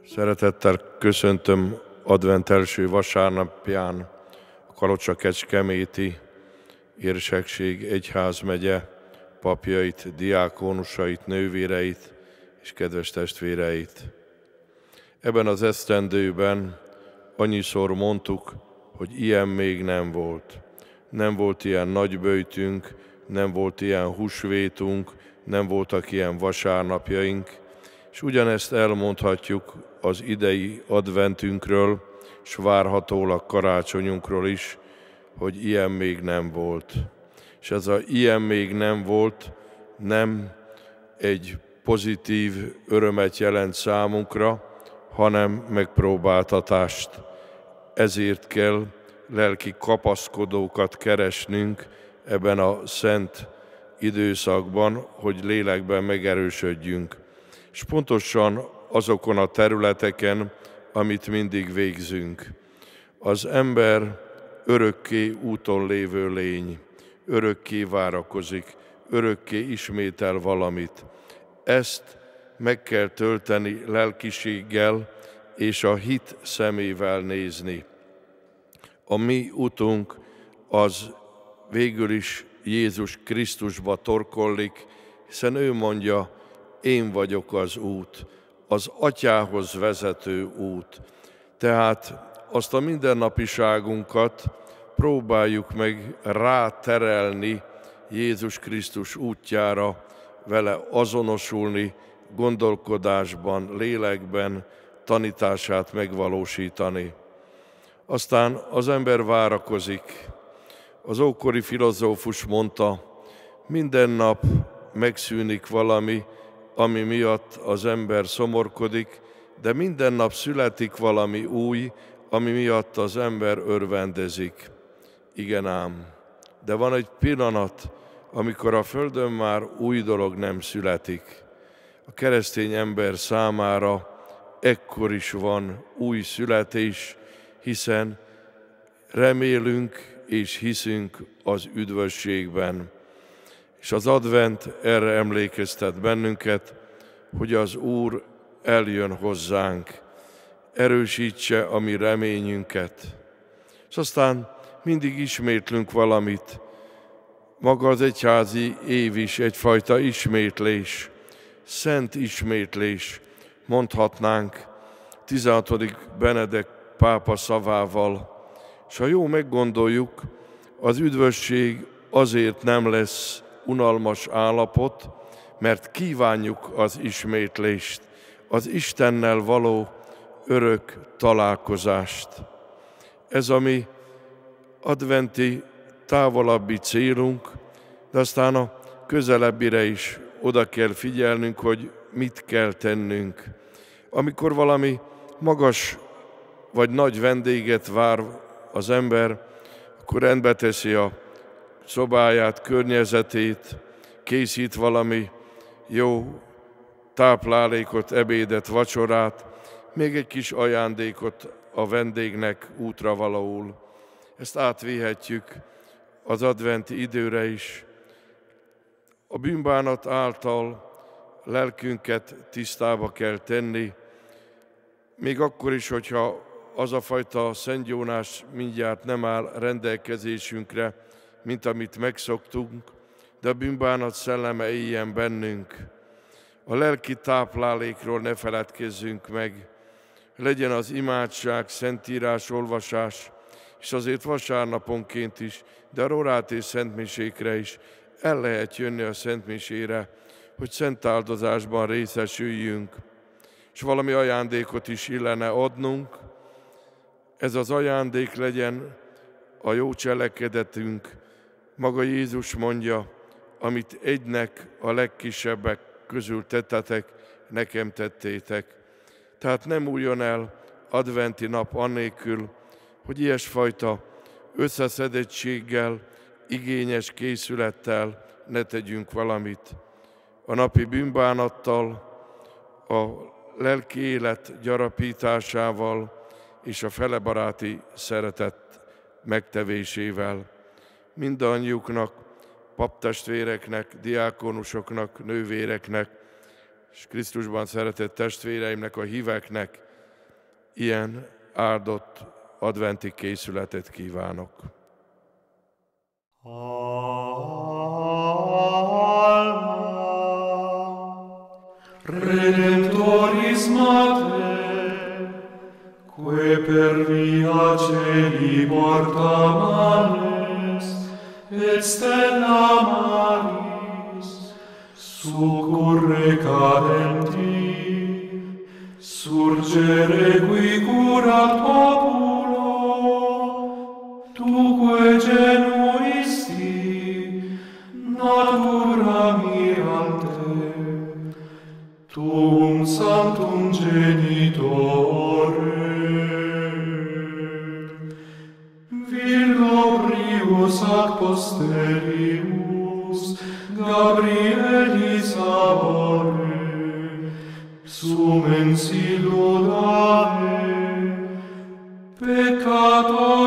Szeretettel köszöntöm advent első vasárnapján a Kalocsa-Kecskeméti Érsekség egyházmegye papjait, diákónusait, nővéreit és kedves testvéreit. Ebben az esztendőben annyiszor mondtuk, hogy ilyen még nem volt. Nem volt ilyen nagyböjtünk, nem volt ilyen húsvétunk, nem voltak ilyen vasárnapjaink, és ugyanezt elmondhatjuk az idei adventünkről, s várhatólag karácsonyunkról is, hogy ilyen még nem volt. És ez a ilyen még nem volt, nem egy pozitív örömet jelent számunkra, hanem megpróbáltatást. Ezért kell lelki kapaszkodókat keresnünk ebben a szent időszakban, hogy lélekben megerősödjünk. És pontosan azokon a területeken, amit mindig végzünk. Az ember örökké úton lévő lény, örökké várakozik, örökké ismétel valamit. Ezt meg kell tölteni lelkiséggel és a hit szemével nézni. A mi utunk az végül is Jézus Krisztusba torkollik, hiszen ő mondja, én vagyok az út, az Atyához vezető út. Tehát azt a mindennapiságunkat próbáljuk meg ráterelni Jézus Krisztus útjára, vele azonosulni, gondolkodásban, lélekben, tanítását megvalósítani. Aztán az ember várakozik. Az ókori filozófus mondta, minden nap megszűnik valami, ami miatt az ember szomorkodik, de minden nap születik valami új, ami miatt az ember örvendezik. Igen ám, de van egy pillanat, amikor a földön már új dolog nem születik. A keresztény ember számára ekkor is van új születés, hiszen remélünk és hiszünk az üdvösségben. És az advent erre emlékeztet bennünket, hogy az Úr eljön hozzánk, erősítse a mi reményünket. És aztán mindig ismétlünk valamit. Maga az egyházi év is egyfajta ismétlés, szent ismétlés, mondhatnánk 16. Benedek pápa szavával. És ha jó meggondoljuk, az üdvösség azért nem lesz unalmas állapot, mert kívánjuk az ismétlést, az Istennel való örök találkozást. Ez a mi adventi távolabbi célunk, de aztán a közelebbire is oda kell figyelnünk, hogy mit kell tennünk. Amikor valami magas vagy nagy vendéget vár az ember, akkor rendbe teszi a szobáját, környezetét, készít valami jó táplálékot, ebédet, vacsorát, még egy kis ajándékot a vendégnek útra valóul. Ezt átvihetjük az adventi időre is. A bűnbánat által lelkünket tisztába kell tenni, még akkor is, hogyha az a fajta szentgyónás mindjárt nem áll rendelkezésünkre, mint amit megszoktunk, de a bűnbánat szelleme éljen bennünk. A lelki táplálékról ne feledkezzünk meg, legyen az imádság, szentírás, olvasás, és azért vasárnaponként is, de a rorát és szentmisékre is el lehet jönni a szentmisére, hogy szent áldozásban részesüljünk, és valami ajándékot is illene adnunk. Ez az ajándék legyen a jó cselekedetünk. Maga Jézus mondja, amit egynek a legkisebbek közül tettetek, nekem tettétek. Tehát nem újjon el adventi nap annélkül, hogy ilyesfajta összeszedettséggel, igényes készülettel ne tegyünk valamit. A napi bűnbánattal, a lelki élet gyarapításával és a felebaráti szeretet megtevésével. Mindannyiuknak, paptestvéreknek, diákonusoknak, nővéreknek, és Krisztusban szeretett testvéreimnek, a híveknek ilyen áldott adventi készületet kívánok. Redemptoris Mater, que per via celi porta males, et stella maris, succurre cadenti, surgere qui curat populo, tuque genuisti, natura mirante, tuum sanctum genitore. Virgo prius ac posterius, Gabrielis amore, sumen si laudare, peccator